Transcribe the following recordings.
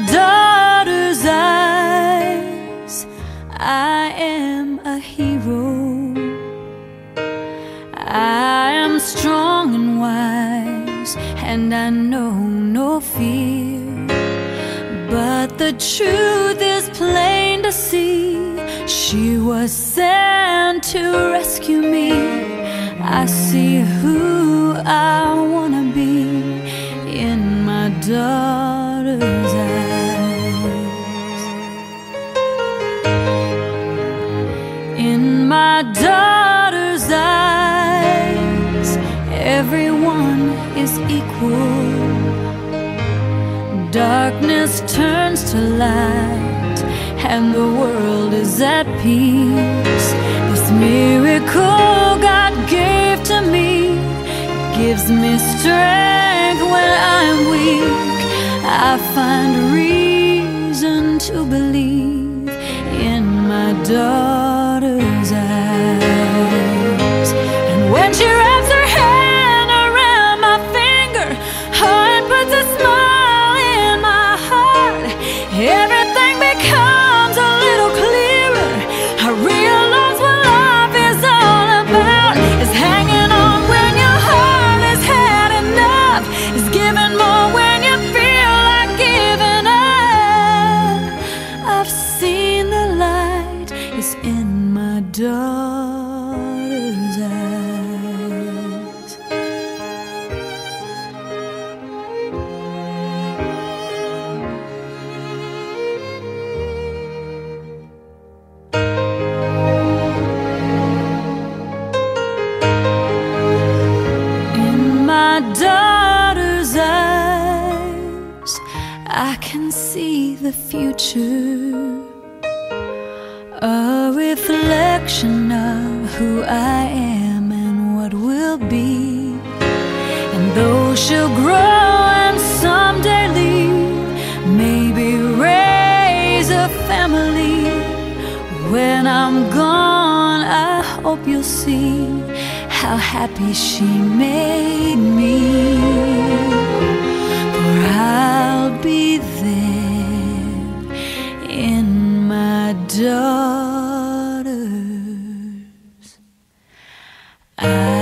daughter's eyes, I am a hero. I am strong and wise, and I know no fear. But the truth is plain to see, she was sent to rescue me. I see who I wanna be in my daughter's eyes. In my daughter's eyes, everyone is equal. Darkness turns to light, and the world is at peace. This miracle God gave to me gives me strength when I'm weak. I find reason to believe in my daughter's eyes. And when she wraps her hand around my finger, and puts a smile in my heart, everything becomes a little clearer. I realize what life is all about, is hanging on when your heart has had enough, is giving more when you feel like giving up. I've seen the light is in my daughter's eyes. In my daughter's eyes, I can see the future, a reflection of who I am and what will be. And though she'll grow and someday leave, maybe raise a family, when I'm gone I hope you'll see how happy she made me. For I'll be there in my daughter's eyes.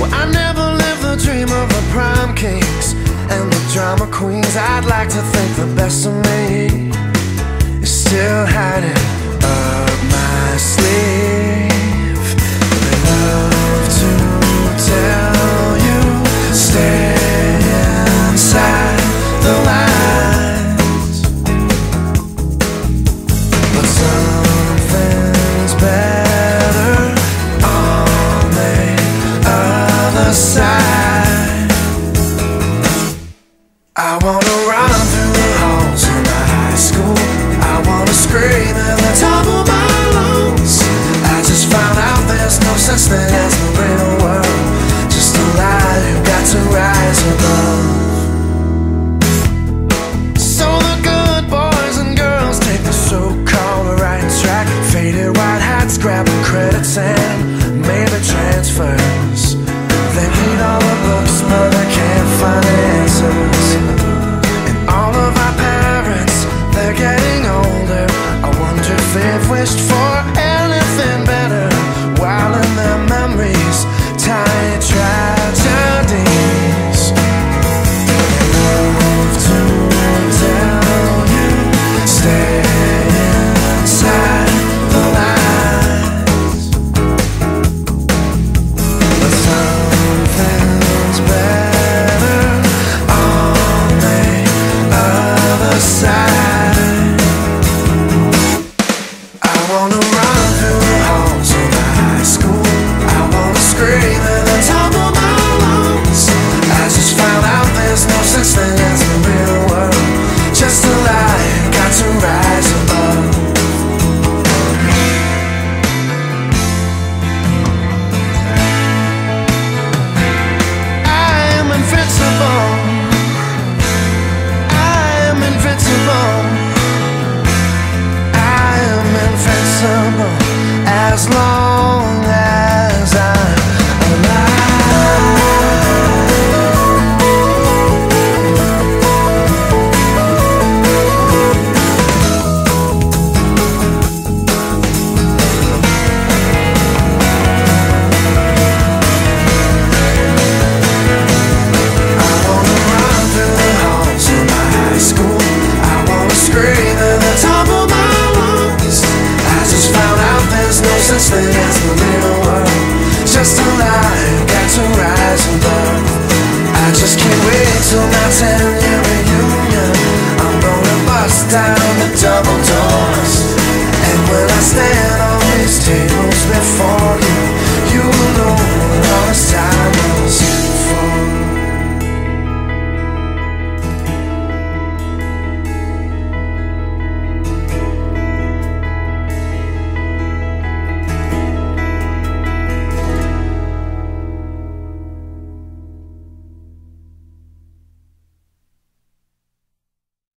I never lived the dream of the prom kings and the drama queens. I'd like to think the best of me is still hiding up my sleeve.